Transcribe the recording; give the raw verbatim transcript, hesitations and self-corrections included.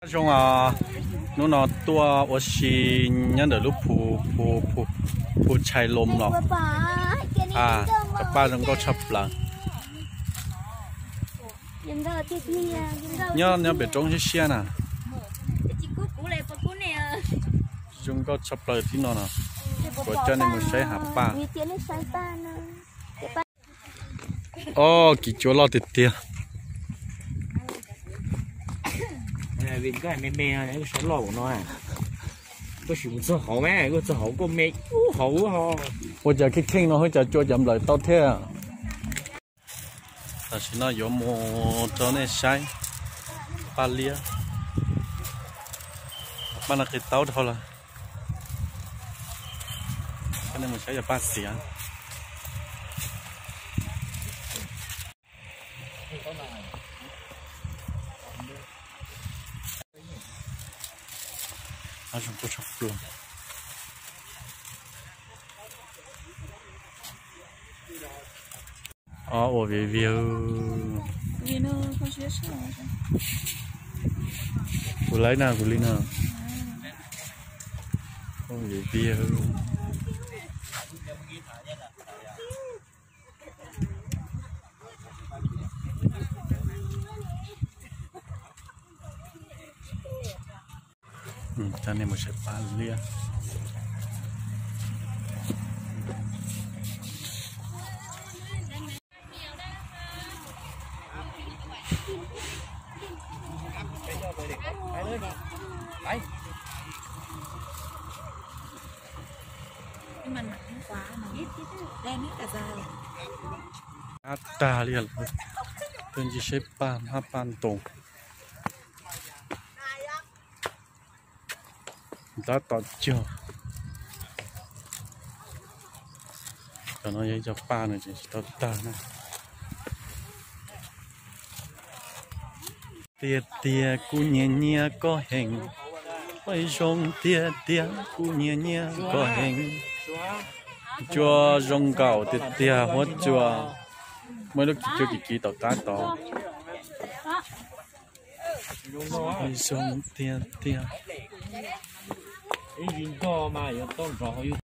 种啊，侬那多我是人的路铺铺铺铺菜龙咯，啊，爸能够吃不啦？nhớ nhớ bị trốn xe nè, chúng có sắp lời tí nó nè, của cho nên mình sẽ hạt ba. Ô, kỳ chỗ lo tiệt tiệt. Vì cái mẹ mẹ này cái số lò của nó à, cái sự số hậu mẹ, cái số hậu của mẹ, hậu ho. Bây giờ cái kinh nó hơi giờ cho chậm lời tao thế à. Ta chỉ nói có một chỗ này sai, ba lia, ba là cái tao thôi là, cho nên mình sẽ là ba xỉa. À, chúng tôi chọc luôn. Ờ, ủa vì vì vì nó không xuyên sao của lấy nào của linh nào không vì vì ừ, cho nên một sẽ ba lia. nhưng mà nặng quá mà ít ít đen hết cả dài. Ta liền tên gì xếp ban hai ban tổng đã tọt chưa cho nó vậy cho ba này chỉ tọt ta này tia tia cu nhẹ nhẹ có hình ôi rong tia tia cu nhẹ nhẹ có hình cho rong gạo tia tia hóa cho mấy lúc cho kỳ kỳ tọt ta tọt ôi rong tia tia Ý kiến to mà, có rõ